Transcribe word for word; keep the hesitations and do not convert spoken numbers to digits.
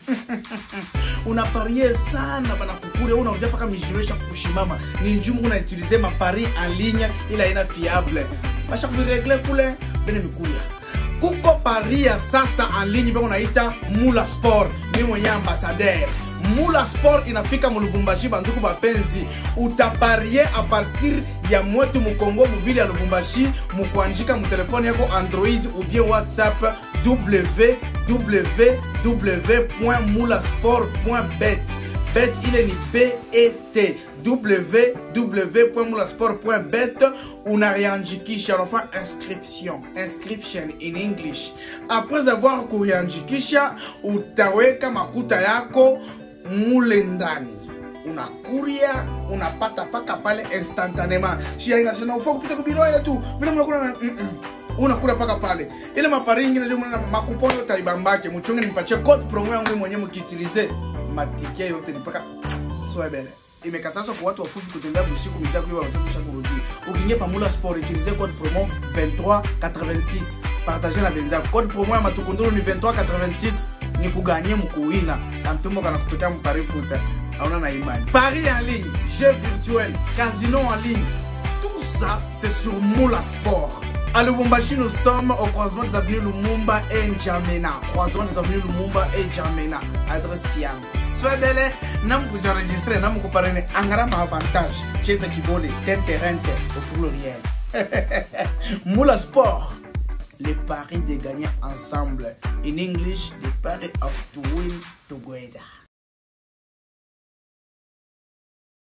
Unaparie sana bana kukure, unarudia paka mijiwesha kushimama. Ni njumu una utiliser ma pari en ligne ila ina fiable. Basha kubiregle kule bene mikuya. Kuko paria sasa en ligne bako naita Mula Sport. Mimi mwenye ambassadeur. Mula Sport inafika mu Lubumbashi banduku bapenzi. Utaparie a partir ya mwetu mu Kongo mu vile ya Lubumbashi, mu kuandika mu telefone yako Android ou bien WhatsApp w w w point mulasport point bet. Bet ile ni B E T. w w w point mulasport point bet. Unareandikisha, unafanya inscription. Inscription in English. Après avoir kureandikisha, utaweka makuta yako mule ndani. Unakuria, unapata paka pale instantanément. Shia inasema ufaa kupita kubiro yetu. Vile mnakula mm -mm. Unakula paka pale. Ile mapari ingine ndio mna makupono taibambake. Mchonge nimpatie code promo yangu mwenyewe mkiutilize. Matikia yote ni paka soe bele. Imekatazwa kwa watu wafupi kutembea usiku mitatu kwa watoto shakurudi. Ukiingia pa Mula Sport utilize code promo vingt-trois quatre-vingt-six. Partager na benzako. Code promo ya matukunduru ni vingt-trois quatre-vingt-six. Ni kuganye mkuina. Na mtumbo kana kutokea mpari futa. Auna na imani. Paris en ligne, jeux virtuels, casino en ligne. Tout ça, c'est sur Mula Sport. À Lubumbashi, nous sommes au croisement des avenues Lumumba et N'Djamena. Croisement des avenues Lumumba et N'Djamena. Adresse Kiam. Sois belle, n'a pas déjà enregistré, n'a pas parlé. Angara ma avantage. Chepe Kibole, Tenterente, au pluriel. Mula Sport. Les paris de gagner ensemble. In English, les paris of to win together.